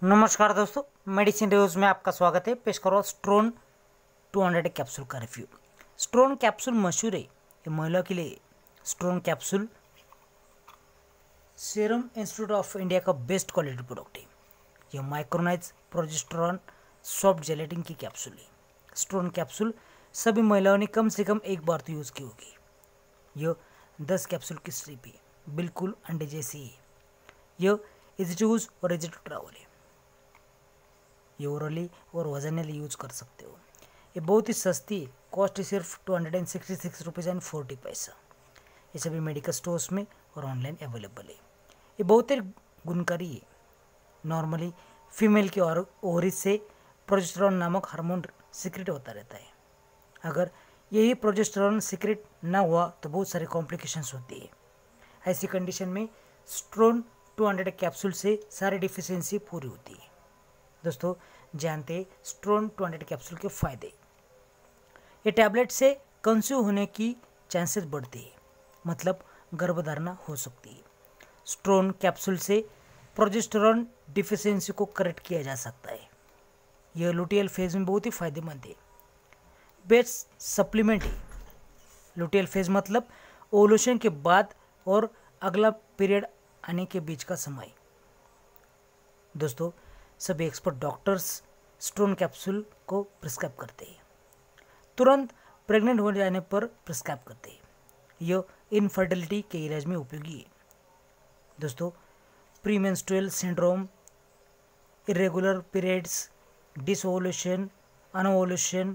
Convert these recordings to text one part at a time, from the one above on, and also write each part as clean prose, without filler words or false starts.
नमस्कार दोस्तों, medicine reviews में आपका स्वागत है। पेश करो स्ट्रोन 200 कैप्सूल का रिव्यू। स्ट्रोन कैप्सूल मशहूर है, ये महिला के लिए। स्ट्रोन capsule Serum Institute of India का बेस्ट क्वालिटी प्रोडक्ट है। यह माइक्रोनाइज प्रोजेस्टेरोन सॉफ्ट जेलेटिन की कैप्सूल है। स्ट्रोन कैप्सूल सभी महिलाओं ने कम से कम एक बार तो यूज़ की होगी। यह 10 कैप्सूल की स्ट्रिप है, बिल्कुल अंडे जैसी है। यह इजी टू यूज़ और इजी टू ट्रैवल है। ये ओरली और वजनली यूज कर सकते हो। ये बहुत ही सस्ती है, कॉस्ट सिर्फ 266 रुपीज़ एंड 40 पैसा। ये सभी मेडिकल स्टोर्स में और ऑनलाइन अवेलेबल है। ये बहुत ही गुणकारी है। नॉर्मली फीमेल की ओवरीज से प्रोजेस्टेरोन नामक हार्मोन सीक्रेट होता रहता है। अगर यही प्रोजेस्टेरोन सीक्रेट ना हुआ तो बहुत सारी कॉम्प्लिकेशंस होती है। ऐसी कंडीशन में स्ट्रोन 200 कैप्सूल से सारी डिफिशियंसी पूरी होती है। दोस्तों, जानते हैं स्ट्रोन 200 कैप्सूल के फायदे। ये टैबलेट से कंसीव होने की चांसेस बढ़ती है, मतलब गर्भधारणा हो सकती है। स्ट्रोन कैप्सूल से प्रोजेस्टेरोन डिफिशियंसी को करेक्ट किया जा सकता है। यह लुटियल फेज में बहुत ही फायदेमंद है। बेस्ट सप्लीमेंट है। लुटियल फेज मतलब ओवुलेशन के बाद और अगला पीरियड आने के बीच का समय। दोस्तों, सभी एक्सपर्ट डॉक्टर्स स्ट्रोन कैप्सूल को प्रिस्क्राइब करते हैं। तुरंत प्रेग्नेंट हो जाने पर प्रिस्क्राइब करते हैं। यह इनफर्टिलिटी के इलाज में उपयोगी है। दोस्तों, premenstrual syndrome, irregular periods, dysovulation, anovulation,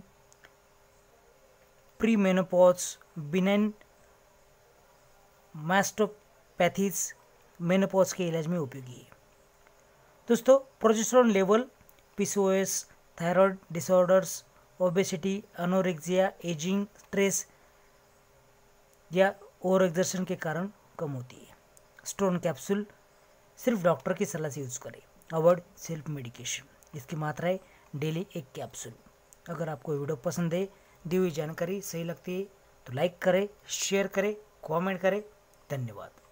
premenopause, benign mastopathies, menopause के इलाज में उपयोगी है। दोस्तों, progesterone level PCOS, thyroid disorders, obesity, anorexia, ageing, stress या ओवर एक्सर्शन के कारण कम होती है। स्ट्रोन कैप्सूल सिर्फ डॉक्टर की सलाह से यूज़ करें। Avoid self medication. इसकी मात्रा है डेली 1 कैप्सूल। अगर आपको वीडियो पसंद है, दी हुई जानकारी सही लगती है तो लाइक करें, शेयर करें, कमेंट करें। धन्यवाद।